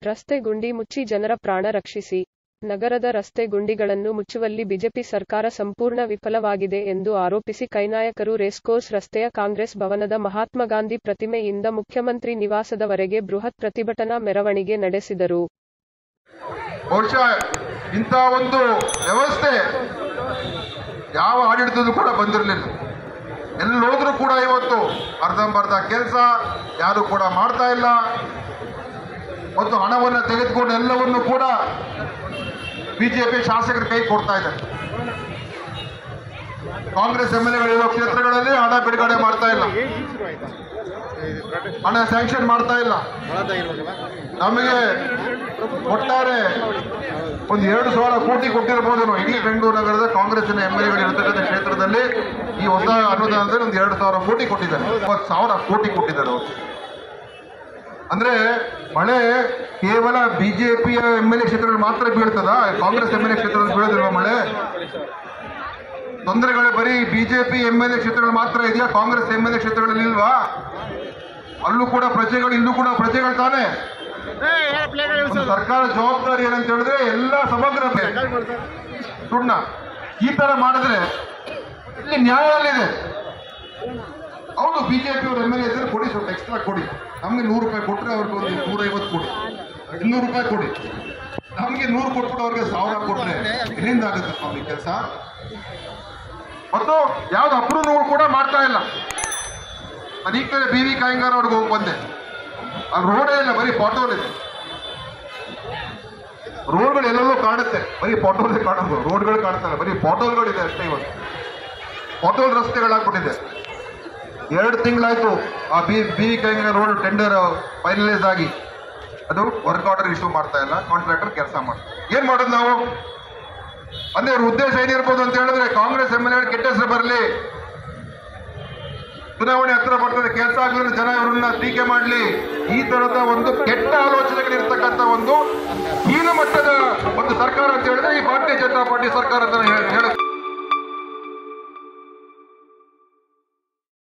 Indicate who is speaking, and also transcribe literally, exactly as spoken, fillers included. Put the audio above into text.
Speaker 1: ರಸ್ತೆ ಗುಂಡಿ ಮುಚ್ಚಿ ಜನರ ಪ್ರಾಣ ರಕ್ಷಿಸಿ. ನಗರದ ರಸ್ತೆ ಗುಂಡಿಗಳನ್ನು ಮುಚ್ಚುವಲ್ಲಿ ಬಿಜೆಪಿ ಸರ್ಕಾರ ಸಂಪೂರ್ಣ ವಿಫಲವಾಗಿದೆ ಎಂದು ಆರೋಪಿಸಿ ಕೈನಾಯಕರು ರೇಸ್ಕೋರ್ಸ್ ರಸ್ತೆಯ ಕಾಂಗ್ರೆಸ್ ಭವನದ ಮಹಾತ್ಮ ಗಾಂಧಿ ಪ್ರತಿಮೆಯಿಂದ ಮುಖ್ಯಮಂತ್ರಿ ನಿವಾಸದವರೆಗೆ ಬೃಹತ್ ಪ್ರತಿಭಟನಾ ಮೆರವಣಿಗೆ ನಡೆಸಿದರು.
Speaker 2: ಬಹುಶಃ ಇಂಥ ಒಂದು ವ್ಯವಸ್ಥೆ ಯಾವ ಆಡಳಿತದಲ್ಲೂ ಕೂಡ ಬಂದಿರಲಿಲ್ಲ. ಎಲ್ಲೋದ್ರೂ ಕೂಡ ಇವತ್ತು ಅರ್ಧಂಬರ್ಧ ಕೆಲಸ ಯಾರು ಕೂಡ ಮಾಡ್ತಾ ಇಲ್ಲ ಮತ್ತು ಹಣವನ್ನು ತೆಗೆದುಕೊಂಡು ಎಲ್ಲವನ್ನು ಕೂಡ ಬಿಜೆಪಿ ಶಾಸಕರ ಕೈ ಕೊಡ್ತಾ ಇದ್ದಾರೆ. ಕಾಂಗ್ರೆಸ್ ಎಂ ಎಲ್ ಎಗಳಿರೋ ಕ್ಷೇತ್ರಗಳಲ್ಲಿ ಹಣ ಬಿಡುಗಡೆ ಮಾಡ್ತಾ ಇಲ್ಲ, ಹಣ ಸ್ಯಾಂಕ್ಷನ್ ಮಾಡ್ತಾ ಇಲ್ಲ. ನಮಗೆ ಒಟ್ಟಾರೆ ಒಂದು ಎರಡು ಸಾವಿರ ಕೋಟಿ ಕೊಟ್ಟಿರಬಹುದು ಇಡೀ ಬೆಂಗಳೂರು ನಗರದ ಕಾಂಗ್ರೆಸ್ನ ಎಂ ಎಲ್ ಎಗಳಿರತಕ್ಕಂಥ ಕ್ಷೇತ್ರದಲ್ಲಿ. ಈ ಹೊಸ ಅನುದಾನದಲ್ಲಿ ಒಂದು ಎರಡು ಸಾವಿರ ಕೋಟಿ ಕೊಟ್ಟಿದ್ದಾರೆ, ಇಪ್ಪತ್ತು ಸಾವಿರ ಕೋಟಿ ಕೊಟ್ಟಿದ್ದಾರೆ ಅವರು. ಅಂದ್ರೆ ಮಳೆ ಕೇವಲ ಬಿಜೆಪಿಯ ಎಂ ಎಲ್ ಎ ಕ್ಷೇತ್ರಗಳು ಮಾತ್ರ ಬೀಳ್ತದ? ಕಾಂಗ್ರೆಸ್ ಎಂ ಎಲ್ ಎ ಕ್ಷೇತ್ರದಲ್ಲಿ ಬೀಳೋದಿಲ್ವಾ ಮಳೆ? ತೊಂದರೆಗಳು ಬರೀ ಬಿಜೆಪಿ ಎಂ ಎಲ್ ಎ ಕ್ಷೇತ್ರಗಳು ಮಾತ್ರ ಇದೆಯಾ? ಕಾಂಗ್ರೆಸ್ ಎಂ ಎಲ್ ಎ ಕ್ಷೇತ್ರಗಳಲ್ಲಿ ಇಲ್ವಾ? ಅಲ್ಲೂ ಕೂಡ ಪ್ರಜೆಗಳು, ಇಲ್ಲೂ ಕೂಡ ಪ್ರಜೆಗಳು ತಾನೇ. ಸರ್ಕಾರ ಜವಾಬ್ದಾರಿ ಏನಂತ ಹೇಳಿದ್ರೆ ಎಲ್ಲ ಸಮಗ್ರ ಸುಣ್ಣ. ಈ ತರ ಮಾಡಿದ್ರೆ ಇಲ್ಲಿ ನ್ಯಾಯ ಅಲ್ಲಿದೆ. ಹೌದು, ಬಿಜೆಪಿ ಅವರು ಎಂ ಎಲ್ ಎ ಇದ್ರೆ ಕೊಡಿ, ಸ್ವಲ್ಪ ಎಕ್ಸ್ಟ್ರಾ ಕೊಡಿ. ನಮ್ಗೆ ನೂರು ರೂಪಾಯಿ ಕೊಟ್ಟರೆ ಅವ್ರಿಗೆ ಒಂದು ನೂರೈವತ್ತು ಕೊಡಿ, ಇನ್ನೂರು ರೂಪಾಯಿ ಕೊಡಿ. ನಮ್ಗೆ ನೂರು ಕೊಟ್ಬಿಟ್ಟು ಅವ್ರಿಗೆ ಸಾವಿರ ಕೊಟ್ರೆ ಎಲ್ಲಿಂದ ಆಗುತ್ತೆ ಸ್ವಾಮಿ ಕೆಲಸ? ಮತ್ತು ಯಾವ್ದು ಅಪ್ರೂವ್ಗಳು ಕೂಡ ಮಾಡ್ತಾ ಇಲ್ಲ. ನಾನು ಈ ಕಡೆ ಬಿ ವಿ ಕಾಯಿಂಗಾರ್ ಅವ್ರಿಗೆ ಹೋಗಿ ಬಂದೆ, ಅಲ್ಲಿ ರೋಡೇ ಇಲ್ಲ, ಬರೀ ಪಾಟೋಲ್ ಇದೆ. ರೋಡ್ಗಳು ಎಲ್ಲೆಲ್ಲೋ ಕಾಣುತ್ತೆ, ಬರೀ ಪಾಟೋಲ್ ಕಾಣೋದು, ರೋಡ್ಗಳು ಕಾಣ್ತಲ್ಲ, ಬರೀ ಪಾಟೋಲ್ಗಳಿದೆ ಅಷ್ಟೇ. ಇವತ್ತು ಪಾಟೋಲ್ ರಸ್ತೆಗಳಾಗ್ಬಿಟ್ಟಿದೆ. ಎರಡು ತಿಂಗಳಾಯ್ತು ಆ ಬಿ ಬಿ ವಿ ಕಾಯಿಂಗಾರ್ ರೋಡ್ ಟೆಂಡರ್ ಫೈನಲೈಸ್ ಆಗಿ, ಅದು ವರ್ಕ್ ಆರ್ಡರ್ ಇಶ್ಯೂ ಮಾಡ್ತಾ ಇಲ್ಲ, ಕಾಂಟ್ರಾಕ್ಟರ್ ಕೆಲಸ ಮಾಡ್ತಾರೆ. ಏನ್ ಮಾಡೋದು ನಾವು? ಅಂದ್ರೆ ಅವ್ರ ಉದ್ದೇಶ ಏನಿರ್ಬೋದು ಅಂತ ಹೇಳಿದ್ರೆ ಕಾಂಗ್ರೆಸ್ ಎಂ ಎಲ್ ಎ ಕೆಟ್ಟ ಹೆಸರು ಬರಲಿ, ಚುನಾವಣೆ ಹತ್ರ ಬರ್ತದೆ, ಕೆಲಸ ಆಗಲಿಲ್ಲ, ಜನ ಇವರನ್ನ ಟೀಕೆ ಮಾಡಲಿ, ಈ ತರದ ಒಂದು ಕೆಟ್ಟ ಆಲೋಚನೆಗಳಿರ್ತಕ್ಕಂಥ ಒಂದು ಹೀನ ಮಟ್ಟದ ಒಂದು ಸರ್ಕಾರ ಅಂತ ಹೇಳಿದ್ರೆ ಈ ಭಾರತೀಯ ಜನತಾ ಪಾರ್ಟಿ ಸರ್ಕಾರ ಅಂತ ಹೇಳ